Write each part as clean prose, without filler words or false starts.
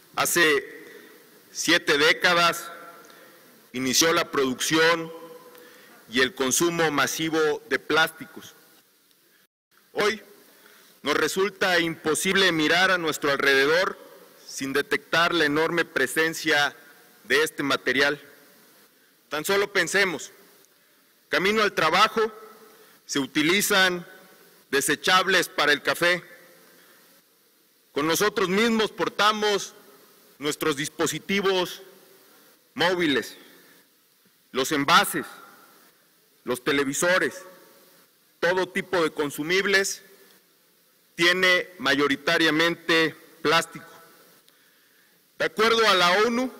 Hace 7 décadas inició la producción y el consumo masivo de plásticos. Hoy nos resulta imposible mirar a nuestro alrededor sin detectar la enorme presencia de este material. Tan solo pensemos, camino al trabajo se utilizan desechables para el café. Con nosotros mismos portamos nuestros dispositivos móviles, los envases, los televisores, todo tipo de consumibles tiene mayoritariamente plástico. De acuerdo a la ONU,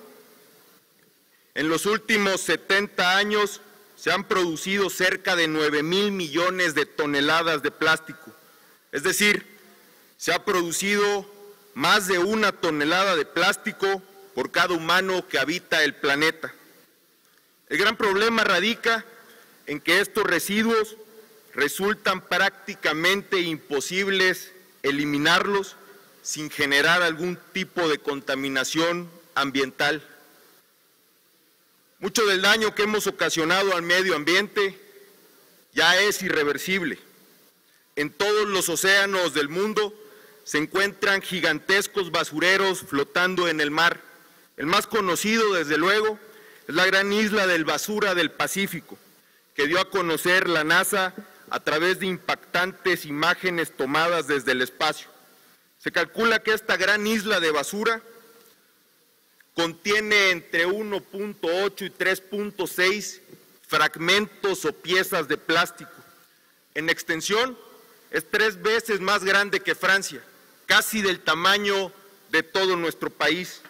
en los últimos 70 años se han producido cerca de 9,000 millones de toneladas de plástico. Es decir, se ha producido más de 1 tonelada de plástico por cada humano que habita el planeta. El gran problema radica en que estos residuos resultan prácticamente imposibles eliminarlos sin generar algún tipo de contaminación ambiental. Mucho del daño que hemos ocasionado al medio ambiente ya es irreversible. En todos los océanos del mundo se encuentran gigantescos basureros flotando en el mar. El más conocido, desde luego, es la gran isla de basura del Pacífico, que dio a conocer la NASA a través de impactantes imágenes tomadas desde el espacio. Se calcula que esta gran isla de basura contiene entre 1.8 y 3.6 fragmentos o piezas de plástico. En extensión, es 3 veces más grande que Francia, casi del tamaño de todo nuestro país.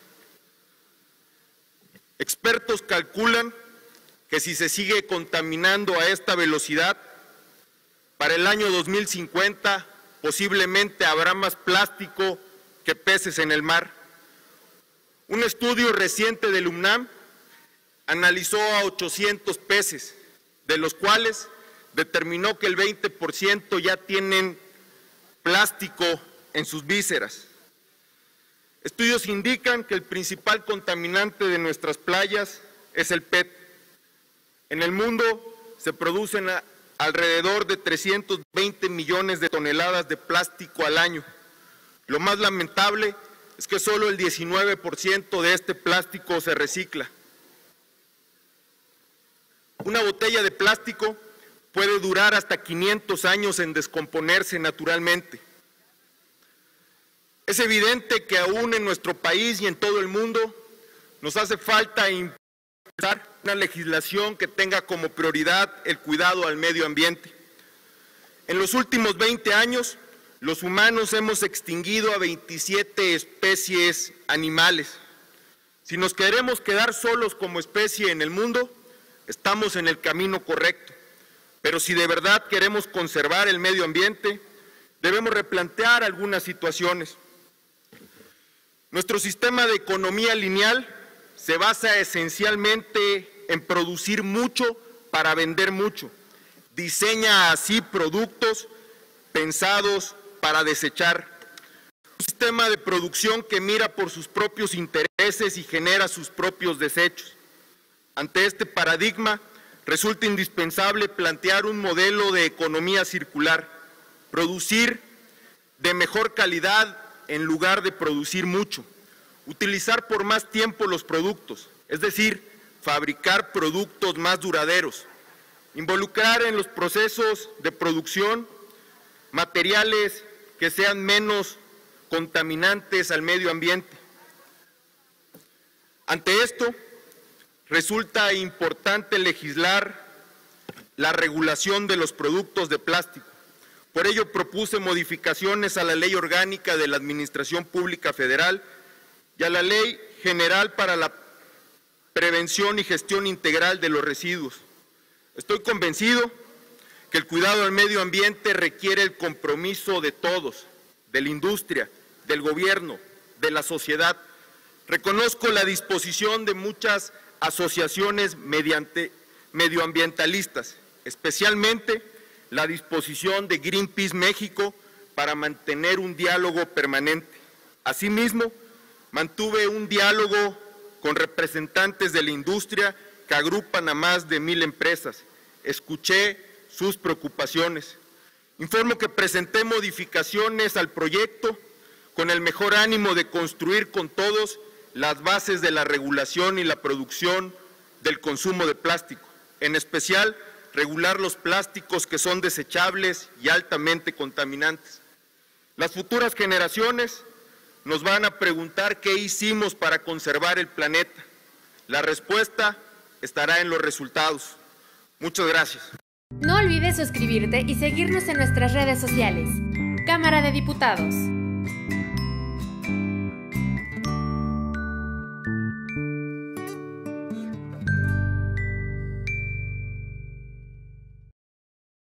Expertos calculan que si se sigue contaminando a esta velocidad, para el año 2050 posiblemente habrá más plástico que peces en el mar. Un estudio reciente del UNAM analizó a 800 peces, de los cuales determinó que el 20% ya tienen plástico en sus vísceras. Estudios indican que el principal contaminante de nuestras playas es el PET. En el mundo se producen alrededor de 320 millones de toneladas de plástico al año. Lo más lamentable es que solo el 19% de este plástico se recicla. Una botella de plástico puede durar hasta 500 años en descomponerse naturalmente. Es evidente que aún en nuestro país y en todo el mundo nos hace falta impulsar una legislación que tenga como prioridad el cuidado al medio ambiente. En los últimos 20 años, los humanos hemos extinguido a 27 especies animales. Si nos queremos quedar solos como especie en el mundo, estamos en el camino correcto. Pero si de verdad queremos conservar el medio ambiente, debemos replantear algunas situaciones. Nuestro sistema de economía lineal se basa esencialmente en producir mucho para vender mucho. Diseña así productos pensados para desechar. Un sistema de producción que mira por sus propios intereses y genera sus propios desechos. Ante este paradigma, resulta indispensable plantear un modelo de economía circular, producir de mejor calidad en lugar de producir mucho, utilizar por más tiempo los productos, es decir, fabricar productos más duraderos, involucrar en los procesos de producción materiales que sean menos contaminantes al medio ambiente. Ante esto, resulta importante legislar la regulación de los productos de plástico. Por ello propuse modificaciones a la Ley Orgánica de la Administración Pública Federal y a la Ley General para la Prevención y Gestión Integral de los Residuos. Estoy convencido que el cuidado al medio ambiente requiere el compromiso de todos, de la industria, del gobierno, de la sociedad. Reconozco la disposición de muchas asociaciones medioambientalistas, especialmente la disposición de Greenpeace México para mantener un diálogo permanente. Asimismo, Mantuve un diálogo con representantes de la industria que agrupan a más de 1,000 empresas. Escuché sus preocupaciones. Informo que presenté modificaciones al proyecto con el mejor ánimo de construir con todos las bases de la regulación y la producción del consumo de plástico, en especial regular los plásticos que son desechables y altamente contaminantes. Las futuras generaciones nos van a preguntar qué hicimos para conservar el planeta. La respuesta estará en los resultados. Muchas gracias. No olvides suscribirte y seguirnos en nuestras redes sociales. Cámara de Diputados.